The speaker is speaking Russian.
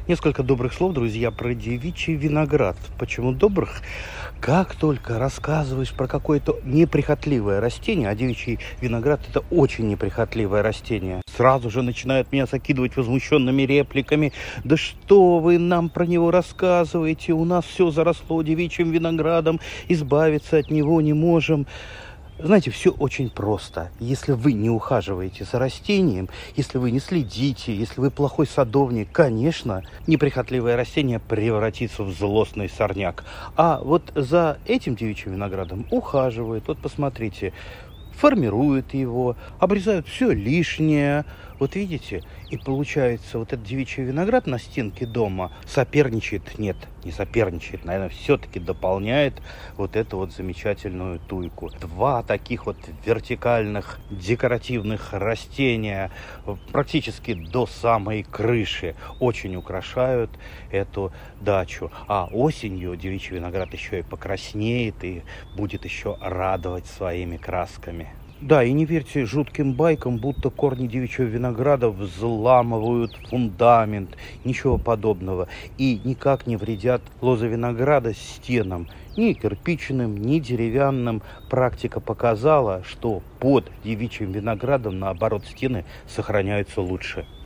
Несколько добрых слов, друзья, про девичий виноград. Почему добрых? Как только рассказываешь про какое-то неприхотливое растение, а девичий виноград – это очень неприхотливое растение, сразу же начинают меня закидывать возмущенными репликами. Да что вы нам про него рассказываете? У нас все заросло девичьим виноградом, избавиться от него не можем. Знаете, все очень просто. Если вы не ухаживаете за растением, если вы не следите, если вы плохой садовник, конечно, неприхотливое растение превратится в злостный сорняк. А вот за этим девичьим виноградом ухаживают. Вот посмотрите, формируют его, обрезают все лишнее. Вот видите, и получается, вот этот девичий виноград на стенке дома соперничает, нет, не соперничает, наверное, все-таки дополняет вот эту вот замечательную туйку. Два таких вот вертикальных декоративных растения практически до самой крыши очень украшают эту дачу. А осенью девичий виноград еще и покраснеет и будет еще радовать своими красками. Да, и не верьте жутким байкам, будто корни девичьего винограда взламывают фундамент. Ничего подобного. И никак не вредят лозы винограда стенам. Ни кирпичным, ни деревянным. Практика показала, что под девичьим виноградом, наоборот, стены сохраняются лучше.